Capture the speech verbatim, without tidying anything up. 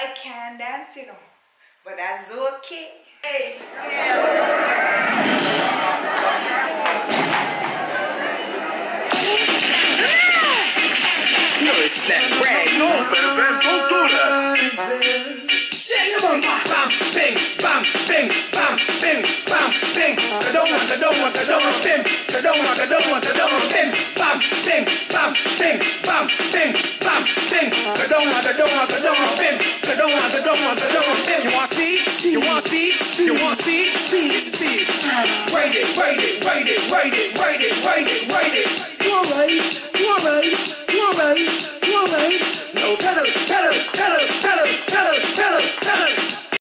I can't dance, you know, but that's okay. Hey, No, it's that rag. No, man, man, don't do that. Bam, bam, bing, bam, bing, bam, bing, bam, bing. Ka-dong, ka-dong, ka-dong, bim. Ka-dong, ka-dong, ka-dong, bim. Bam, bing, bam, bing, bam, bing, bam, bing. Ka-dong, ka-dong, ka-dong, bim. Ka-dong, ka-dong, ka-dong, bim. You want speed? You want speed? You want speed? Speed, speed. Rate it, rate it, rate it, rate it, rate it.